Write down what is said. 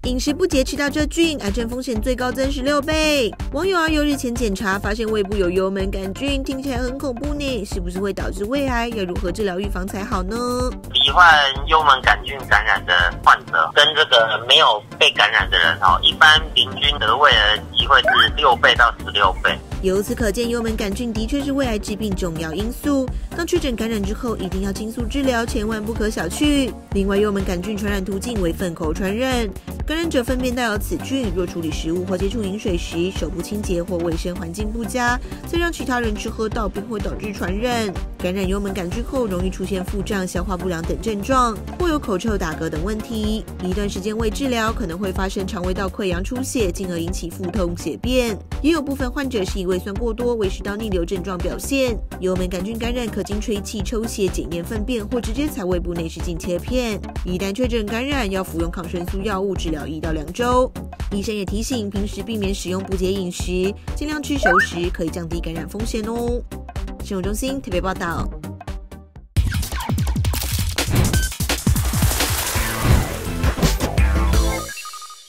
饮食不节吃到这菌，癌症风险最高增16倍。网友RU日前检查，发现胃部有幽门杆菌，听起来很恐怖呢，是不是会导致胃癌？要如何治疗预防才好呢？ 罹患幽门杆菌感染的患者跟这个没有被感染的人一般平均得胃癌机会是6倍到16倍。 由此可见，幽门杆菌的确是胃癌致病重要因素。当确诊感染之后，一定要尽速治疗，千万不可小觑。另外，幽门杆菌传染途径为粪口传染，感染者粪便带有此菌，若处理食物或接触饮水时，手不清洁或卫生环境不佳，再让其他人吃喝到，并会导致传染。感染幽门杆菌后，容易出现腹胀、消化不良等症状，或有口臭、打嗝等问题。一段时间未治疗，可能会发生肠胃道溃疡出血，进而引起腹痛、血便。也有部分患者是以胃酸过多、胃食道逆流症状表现。幽门杆菌感染可经吹气、抽血、检验粪便，或直接采胃部内视镜切片。一旦确诊感染，要服用抗生素药物治疗1到2周。医生也提醒，平时避免使用不洁饮食，尽量吃熟食，可以降低感染风险哦。新闻中心特别报道。